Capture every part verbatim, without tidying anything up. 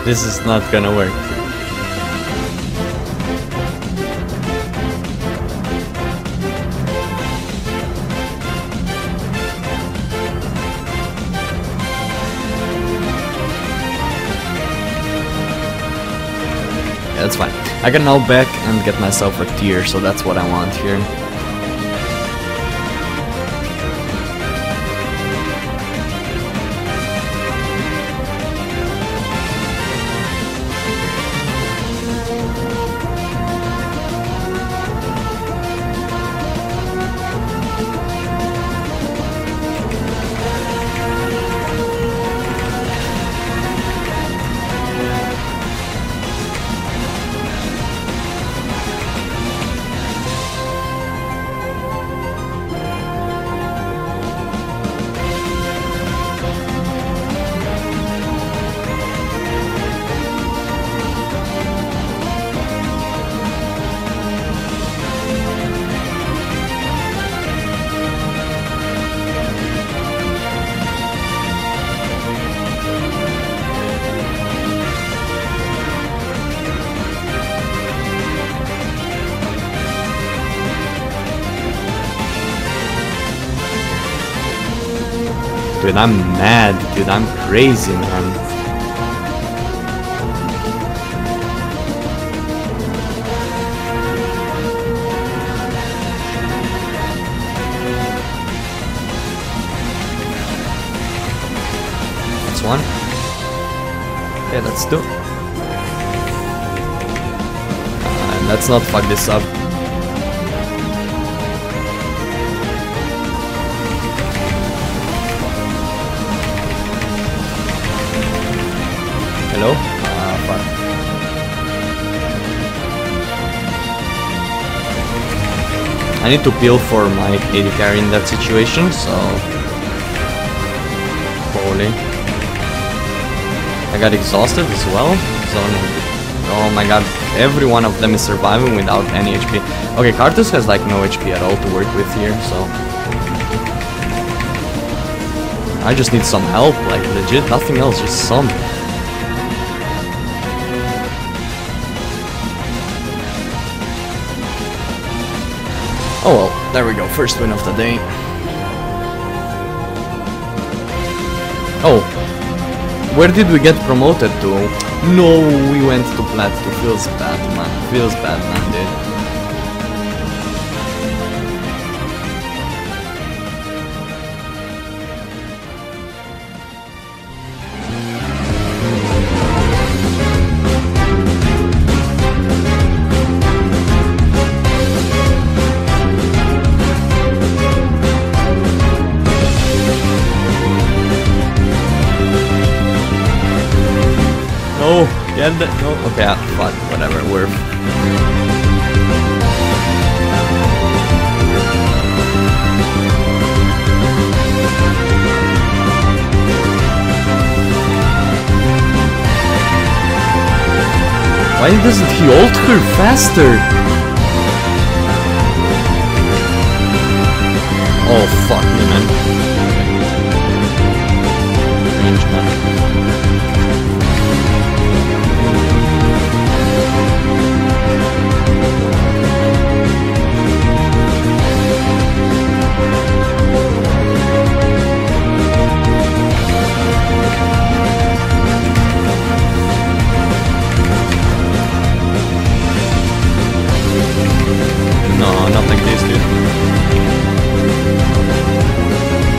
This is not gonna work. Yeah, that's fine. I can now back and get myself a tier, so that's what I want here. Dude, I'm mad, dude, I'm crazy, man. That's one. Yeah, that's two. Uh, let's not fuck this up. Hello? Ah, fuck. I need to peel for my A D carry in that situation, so... Holy. I got exhausted as well, so... Oh my god, every one of them is surviving without any H P. Okay, Karthus has like no H P at all to work with here, so... I just need some help, like legit, nothing else, just some. Oh well, there we go, first win of the day. Oh, where did we get promoted to? No, we went to Plat two. Feels bad, man. Feels bad, man, dude. No, get that. No, okay, ah, fuck, whatever, we're. Why doesn't he ult her faster? Oh, fuck me, man. Range, man. No, not like this, dude.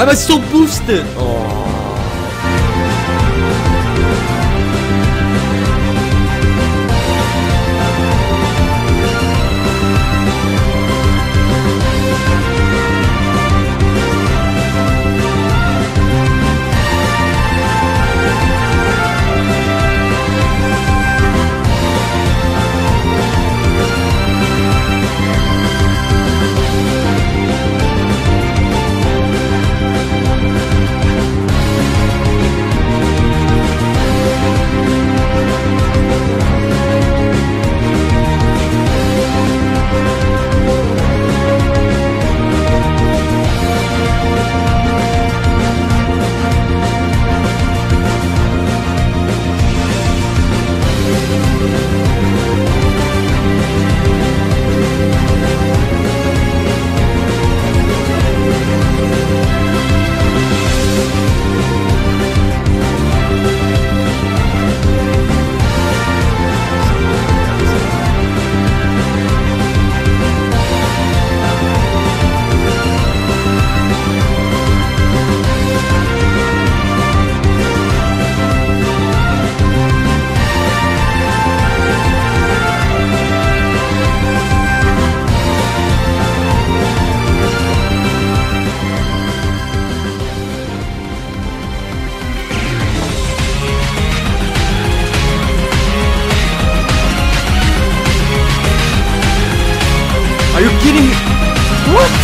Why am I so boosted? Oh. Are you kidding me? What?